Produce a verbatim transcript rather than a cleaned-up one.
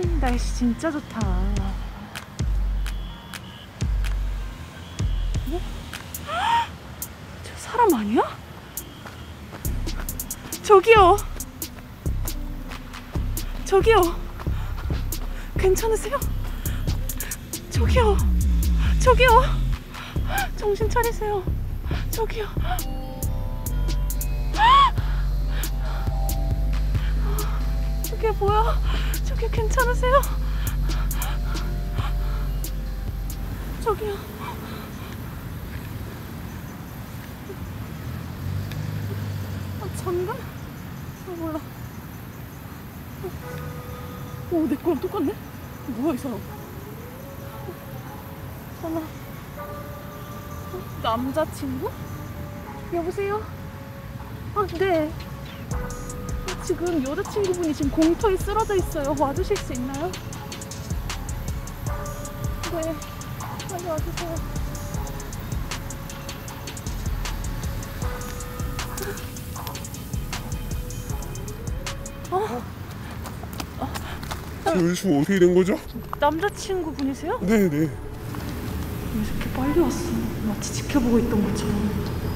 음, 날씨 진짜 좋다. 어? 저 사람 아니야? 저기요. 저기요. 괜찮으세요? 저기요. 저기요. 정신 차리세요. 저기요. 저게 뭐야? 저기 괜찮으세요? 저기요. 아, 잠깐? 아, 몰라. 오, 내 거랑 똑같네? 뭐야, 이 사람? 전화. 남자친구? 여보세요? 아, 네. 지금 여자친구분이 지금 공터에 쓰러져 있어요. 와주실 수 있나요? 네, 빨리 와주세요. 어? 저희 지금 어떻게 된 거죠? 남자친구분이세요? 네네. 왜 이렇게 빨리 왔어? 마치 지켜보고 있던 것처럼.